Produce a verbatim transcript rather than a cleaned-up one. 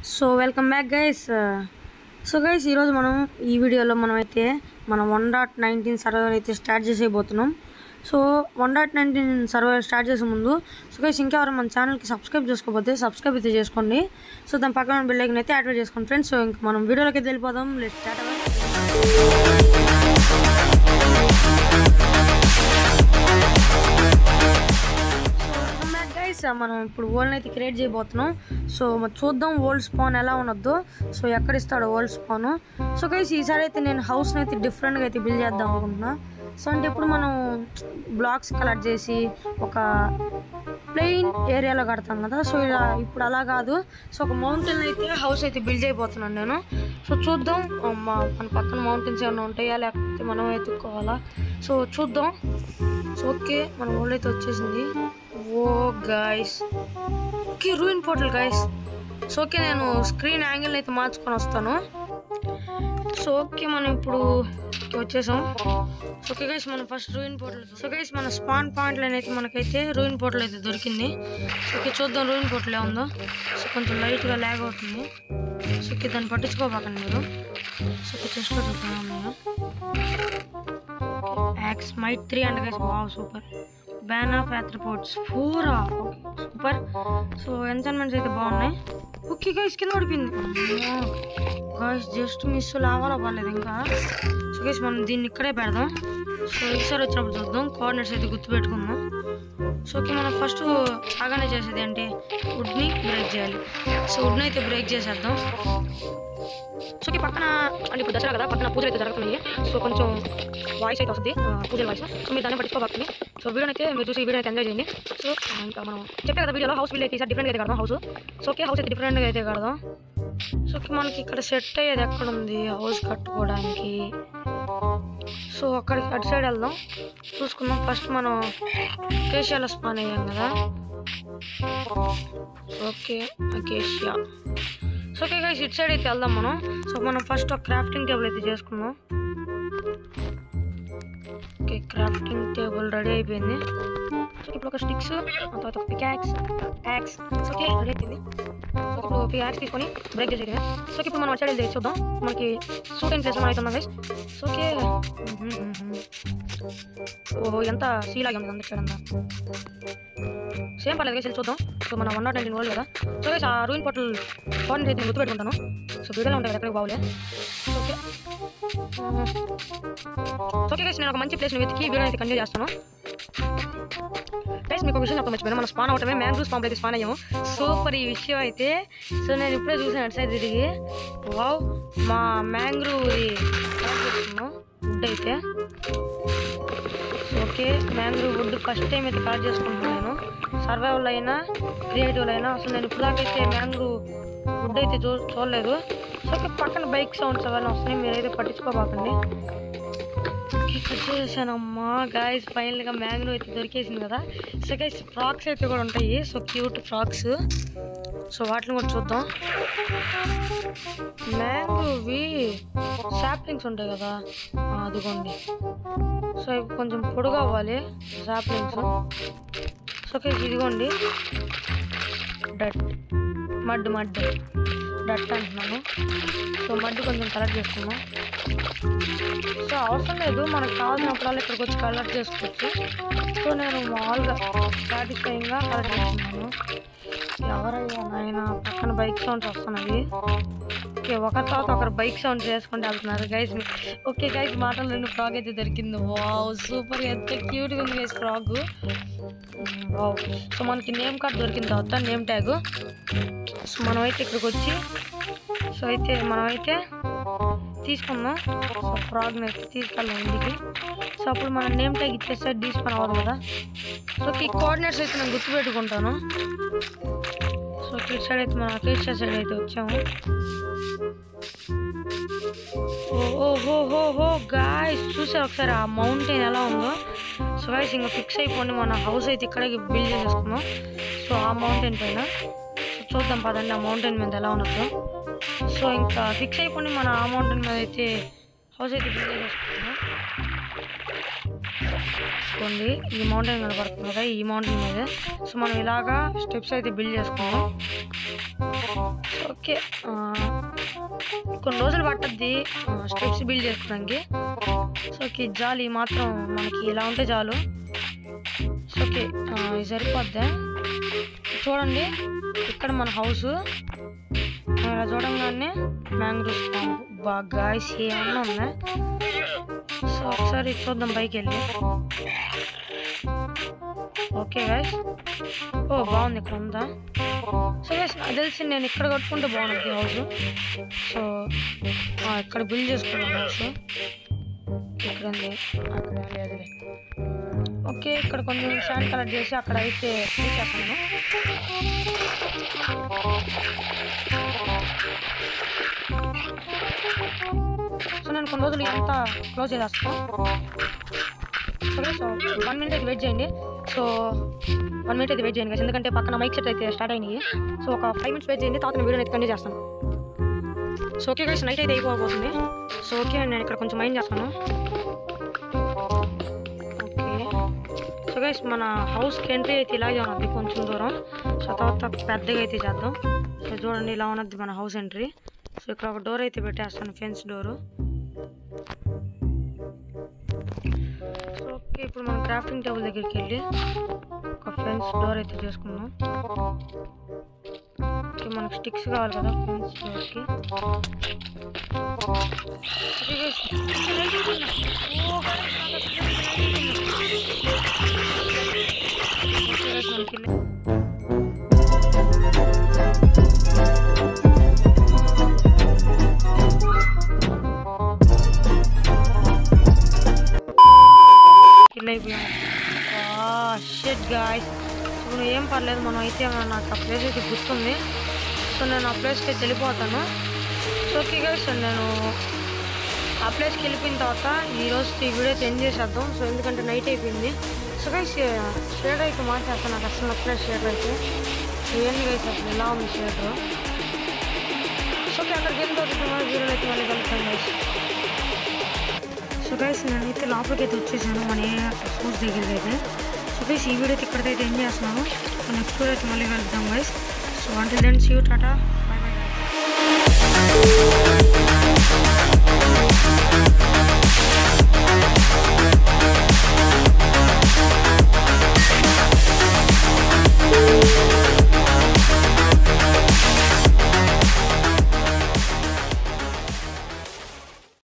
So welcome back guys. So guys ఈరోజు మనం ఈ వీడియోలో మనం అయితే మనం వన్ డాట్ నైన్టీన్ సర్వర్ అయితే స్టార్ట్ చేసేయబోతున్నాం. So one dot nineteen server start చేసే ముందు సో గైస్ ఇంకెవరు మన ఛానల్కి సబ్స్క్రైబ్ చేసుకోకపోతే సబ్స్క్రైబ్ అయితే చేసుకోండి. సో దాని పక్కన బెల్ ఐకాన్ అయితే యాక్టివేట్ చేసుకోండి ఫ్రెండ్స్. సో ఇంకా మనం వీడియోలోకి అయితే వెళ్ళిపోదాం. లెట్స్ స్టార్ట్ అవ్వాలి. మనం ఇప్పుడు వరల్డ్ అయితే క్రియేట్ చేయబోతున్నాం. సో మరి చూద్దాం వరల్డ్ స్పాన్ ఎలా ఉన్నదో. సో ఎక్కడ ఇస్తాడో వరల్డ్ స్పాన్. సో గైస్ ఈసారి అయితే నేను హౌస్ని అయితే డిఫరెంట్గా అయితే బిల్డ్ చేద్దాం అనుకుంటున్నా. సో అంటే ఇప్పుడు మనం బ్లాక్స్ కలెక్ట్ చేసి ఒక ప్లెయిన్ ఏరియాలో కడతాం కదా. సో ఇలా ఇప్పుడు అలా కాదు. సో ఒక మౌంటైన్ అయితే హౌస్ అయితే బిల్డ్ చేయబోతున్నాను నేను. సో చూద్దాం మా మన పక్కన మౌంటైన్స్ ఏమైనా ఉంటాయా లేకపోతే మనం ఎత్తుక్కోవాలా. సో చూద్దాం. సో ఓకే మన వరల్డ్ అయితే వచ్చేసింది. Oh guys okay ruin portal guys. So okay నేను స్క్రీన్ యాంగిల్ అయితే మార్చుకొని వస్తాను. సో ఓకే మనం ఇప్పుడు వచ్చేసాం. సో ఓకే గైస్ మనం first ruin portal. So guys మన స్పాన్ పాయింట్లో అయితే మనకైతే రూయిన్ పోర్టల్ అయితే దొరికింది. సో ఓకే చూద్దాం రూయిన్ పోర్టల్ ఏ ఉందో. సో కొంచెం లైట్గా ల్యాగ్ అవుతుంది. సో ఓకే దాన్ని పట్టించుకోబాకండి మీరు. సో ఓకే చూసుకోవచ్చున్నాను నేను axe might three and guys wow super. Bane of arthropods four super. So enchantments అయితే బాగున్నాయి. ఓకే గైస్ కింద పడిపోయింది. గైస్ జస్ట్ మిస్ లావాలో పర్లేదు ఇంకా. సో గైస్ మనం దీన్ని ఇక్కడే పెడదాం. సో ఈసారి వచ్చినప్పుడు చూద్దాం. కోఆర్డినేట్స్ అయితే గుర్తుపెట్టుకుందాం. సో ఓకే మనం ఫస్ట్ బాగానే చేసేది అంటే వుడ్ని బ్రేక్ చేయాలి. సో వుడ్ని అయితే బ్రేక్ చేసేద్దాం. సో ఓకే పక్కన అంటే ఇప్పుడు దసరా కదా పక్కన పూజలు అయితే జరుగుతున్నాయి. సో కొంచెం వాయిస్ అయితే వస్తుంది పూజల వాయిస్. సో మీరు దాన్ని పట్టించుకోబడుతుంది. సో వీడియో అయితే మీరు చూసి వీడియో అయితే ఎంజాయ్ చేయండి. సో ఇంకా మనం చెప్పే కదా వీడియోలో హౌస్ బిల్డ్ అయితే ఈసారి డిఫరెంట్గా అయితే కడదాం హౌస్. సో ఓకే హౌస్ అయితే డిఫరెంట్గా అయితే కడదాం. సో ఓకే మనకి ఇక్కడ సెట్ అయ్యేది ఎక్కడ ఉంది హౌస్ కట్టుకోవడానికి. సో అక్కడికి అటు సైడ్ వెళ్దాం చూసుకుందాం. ఫస్ట్ మనం అకేషియాలో స్పాన్ అయ్యాం కదా. Okay acacia. So okay guys ఇటు సైడ్ అయితే వెళ్దాం మనం. సో మనం ఫస్ట్ ఒక క్రాఫ్టింగ్ టేబుల్ అయితే చేసుకుందాం. ఓకే క్రాఫ్టింగ్ టేబుల్ రెడీ అయిపోయింది. సో ఇప్పుడు ఒక స్టిక్స్ తర్వాత ఒక pickaxe axe. So okay ready అయిపోయింది. సో ఇప్పుడు పికాక్స్ తీసుకొని బ్రేక్ చేసేది. సో ఇప్పుడు మనం సైడ్ వెళ్ళి చూద్దాం. మనకి సూట్ అండ్ ప్లేస్ మనం అవుతున్నాం గైస్. సో ఓకే ఓహో ఎంత సీలాగా ఉంది అందరి సైడ్ అంతా. సేమ్ పర్లేదు గైస్ చూద్దాం. సో మన వన్ నాట్ నైన్టీన్ వరల్డ్ కదా. సో గైస్ ఆ రూయిన్ పోర్టల్ ఫోన్ అయితే గుర్తుపెట్టుకుంటాను. సో వీడియోలో ఉంటాయి ఎక్కడికి బాగులే. ఓకే ఓకే గైస్ నేను ఒక మంచి ప్లేస్ని వెతికి వీడియో అయితే కంటిన్యూ చేస్తాను. గైస్ మీకు ఒక విషయం చెప్ప మర్చిపోయాను. మనం స్పాన్ అవటమే మ్యాంగ్రూవ్ స్పాన్ అయితే స్పాన్ అయ్యాము. సూపర్ ఈ విషయం అయితే. సో నేను ఇప్పుడే చూసాను అటు సైడ్ తిరిగి. వావ్ మా మ్యాంగ్రూవ్ వుడ్ అయితే. Okay mangrove wood first time అయితే కలెక్ట్ చేసుకుంటున్నాను. సర్వైవల్ అయినా క్రియేటివ్ అయినా అసలు నేను ఇప్పుడు దాకైతే మ్యాంగ్రూవ్ వుడ్ అయితే చూ చూడలేదు. సో ఓకే పక్కన బైక్ సౌండ్స్ అవన్నీ వస్తున్నాయి మీరైతే పట్టించుకోబాకండి. కట్ చేసానమ్మా గాయస్ ఫైనల్గా మ్యాంగ్రూవ్ అయితే దొరికేసింది కదా. సో గైస్ ఫ్రాక్స్ అయితే కూడా ఉంటాయి. So cute frocks. సో వాటిని కూడా చూద్దాం. మ్యాంగ్రూవ్వి సాప్లింగ్స్ ఉంటాయి కదా అదిగోండి. సో ఇవి కొంచెం పొడుగు అవ్వాలి సాప్లింగ్స్. సో ఓకే ఇదిగోండి డట్ మడ్ మడ్ డట్ అంటున్నాను. సో మడ్ కొంచెం కలెక్ట్ చేసుకున్నాం. సో అవసరం లేదు మనకు కావాల్సినప్పుడల్లా ఇక్కడికి వచ్చి కలెక్ట్ చేసుకోవచ్చు. సో నేను మామూలుగా సాటిస్ఫైయింగ్గా కలెక్ట్ చేసుకున్నాను. ఎవరయ్యా నాయన పక్కన బైక్ సౌండ్స్ వస్తున్నాయి. ఓకే ఒకరి తర్వాత ఒకరు బైక్ సౌండ్ చేసుకుంటూ వెళ్తున్నారు గైస్. ఓకే గైస్ మాటలు రెండు ఫ్రాగ్ అయితే దొరికింది. వావ్ సూపర్ ఎంత క్యూట్గా ఉంది గైస్ ఫ్రాగ్. వావ్ సో మనకి నేమ్ కార్డ్ దొరికిన తర్వాత నేమ్ ట్యాగ్. సో మనమైతే ఇక్కడికి వచ్చి సో అయితే మనమైతే తీసుకుందాం. సో ఫ్రాగ్ని అయితే తీసుకెళ్దాం ఇంటికి. సో అప్పుడు మన నేమ్ ట్యాగ్ ఇచ్చేస్తే తీసుకొని అవ్వదు కదా. సో ఈ కోఆర్డినేట్స్ అయితే నేను గుర్తుపెట్టుకుంటాను. సో ఇటు సైడ్ అయితే మన అకేషియా సైడ్ అయితే వచ్చాము. ఓహోహోహో గాయస్ చూసారు ఒకసారి ఆ మౌంటైన్ ఎలా ఉందో. సో గాయస్ ఇంకా ఫిక్స్ అయిపోండి మన హౌస్ అయితే ఇక్కడే బిల్డ్ చేసేసుకున్నాం. సో ఆ మౌంటైన్ పైన సో చూద్దాం పదండి ఆ మౌంటైన్ మీద ఎలా ఉన్నదో. సో ఇంకా ఫిక్స్ అయిపోండి మన ఆ మౌంటైన్ మీద అయితే హౌస్ అయితే బిల్డ్ చేసేసుకున్నాం. చూడండి ఈ మౌంటైన్ కనబడుతుంది కదా ఈ మౌంటైన్ మీద. సో మనం ఇలాగా స్టెప్స్ అయితే బిల్డ్ చేసుకున్నాం. సో ఓకే కొన్ని రోజులు పట్టద్ది స్టెప్స్ బిల్డ్ చేసుకోవడానికి. సో ఓకే జాలి మాత్రం మనకి ఇలా ఉంటే చాలు. సో ఓకే ఇది సరిపోద్ది. చూడండి ఇక్కడ మన హౌస్ ఇలా చూడంగానే మ్యాంగ్రోవ్స్ బాగా ఏమన్నా ఉన్నాయి. సో ఒకసారి చూద్దాం పైకి వెళ్ళి. ఓకే గైస్ ఓ బాగుంది ఇక్కడ ఉందా. సో గైస్ నాకు తెలిసి నేను ఇక్కడ కట్టుకుంటే బాగుంటుంది హౌస్. సో ఇక్కడ బిల్డ్ చేసుకున్నాను హౌస్. ఇక్కడ ఉంది అక్కడ లేదులే. ఓకే ఇక్కడ కొంచెం శాండ్ కలెక్ట్ చేసి అక్కడ అయితే తీసేస్తాను. సో నేను కొన్ని రోజులు అంతా క్లోజ్ చేసేస్తాను. సో వన్ మినిట్ అయితే వెయిట్ చేయండి. సో వన్ మినిట్ అయితే వెయిట్ చేయండి కదా, ఎందుకంటే పక్కన మైక్ సెట్ అయితే స్టార్ట్ అయినాయి. సో ఒక ఫైవ్ మినిట్స్ వెయిట్ చేయండి, తర్వాత నేను వీడియో అయితే కంటిన్యూ చేస్తాను. సో ఓకే గైస్ నైట్ అయితే అయిపోతుంది. సో ఓకే నేను ఇక్కడ కొంచెం మైండ్ చేస్తాను. ఓకే సో గైస్ మన హౌస్కి ఎంట్రీ అయితే ఇలాగే ఉన్నది కొంచెం దూరం. సో తర్వాత పెద్దగా అయితే చేద్దాం. సో చూడండి ఇలా ఉన్నది మన హౌస్ ఎంట్రీ. సో ఇక్కడ ఒక డోర్ అయితే పెట్టేస్తాను, ఫెన్స్ డోరు. సో ఓకే ఇప్పుడు మనం క్రాఫ్టింగ్ టేబుల్ దగ్గరికి వెళ్ళి ఒక ఫెన్స్ డోర్ అయితే చేసుకున్నాం. ఓకే మనకు స్టిక్స్ కావాలి కదా ఫెన్స్ డోర్కి. షిట్ గాయ్స్ ఇప్పుడు ఏం పర్లేదు, మనం అయితే నాకు ఆ ప్లేస్ అయితే గుర్తుంది. సో నేను ఆ ప్లేస్కి అయితే వెళ్ళిపోతాను. సో ఓకే గైస్ నేను ఆ ప్లేస్కి వెళ్ళిపోయిన తర్వాత ఈరోజు ఈ వీడియో అయితే ఎండ్ చేసేద్దాం. సో ఎందుకంటే నైట్ అయిపోయింది. సో గైస్ షేడ్ అయితే మార్చేస్తాను, నాకు అసలు నచ్చలేదు షేడ్ అయితే. ఏంది గైస్ అసలు ఎలా ఉంది షేడ్. సో ఓకే అక్కడికి వెళ్ళిన తర్వాత వీడియో అయితే మళ్ళీ కలుగుతాను గైస్. సో గైస్ నేనైతే లోపలికి అయితే వచ్చేసాను మన ఏ హౌస్ దగ్గరికి అయితే. సో గైస్ ఈ వీడియో అయితే ఇక్కడైతే ఎండ్ చేస్తున్నాను. సో నెక్స్ట్ వీడియో అయితే మళ్ళీ కలుద్దాం guys. So until then see you, tata, bye bye guys.